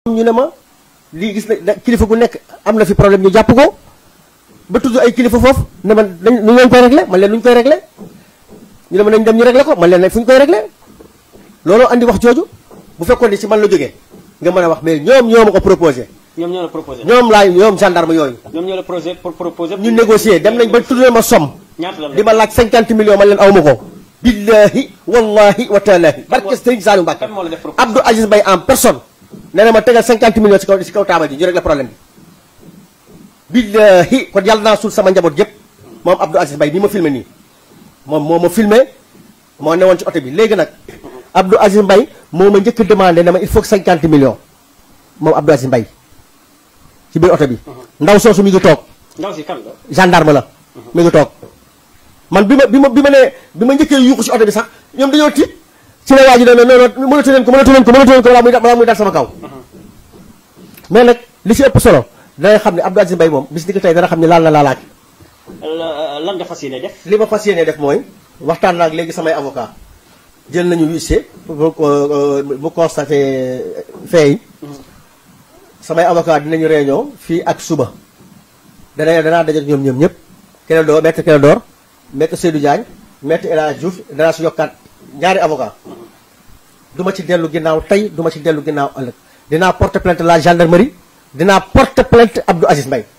ñu ne ma lii gis na kilifa gu nekk am na fi problème ñu jàpp ko ba tudd ay kilifa foofu ne man nu ngeen koy réglé man leen nu ñu koy réglé ñu ne ma nañ dem ñu réglé ko man leen fu ñu koy réglé looloo andi wax jooju bu fekkoon ni ci man la jógee nga mën a wax mais ñoom ñoo ma ko proposé. ñoom ñoo la proposé. ñoom gendarme yooyu. ñoom ñoo la proposé. ñu négocier dem nañ ba tuddee ma somme. ñaata la di ma laaj 50 millions man leen aw ma ko. billahi wallahi wa taalahi barke Serigne Saliou Mbacké Abdou Aziz Mbaye en personne nee na ma tegal 50 millions ci kaw taabal ji ñu régler problème bi. billahi kon yàlla naa suul sama njaboot yëpp moom Abdou Aziz Mbaye ni ma filmé nii moom moo ma filmé moo newoon ci oto bi léegi nag Abdou Aziz Mbaye moo ma njëkk a demandé ne ma il faut que 50 millions moom Abdou Aziz Mbaye ci biir oto bi. ndaw soosu mi ngi toog. ndaw si kan la. gendarme la. mi ngi toog man bi ma njëkkee yuuxu ci oto bi sax ñoom dañoo tiit ci la waa ji ne non non mënatu leen ko balaa muy dal sama kaw. mais nag li ci ëpp solo dangay xam ne Abdou Aziz Mbaye moom bis ni ko tey dana xam ne laal na laalaak. lan nga fas yéene def. li ma fas yéene def mooy waxtaan naa ak léegi samay avocat jël nañu huissier bu constaté fait yi. samay avocat dinañu réunion fii ak suba danaa daje ñoom ñëpp Clédor maître Clédor maître Seydou Diagne maître El Hadj Diouf danaa si yokkaat ñaari avocat du ma ci dellu ginnaaw tey du ma ci dellu ginnaaw ëllëg dinaa porter plainte la gendarmerie dinaa porter plainte Abdou Aziz Mbaye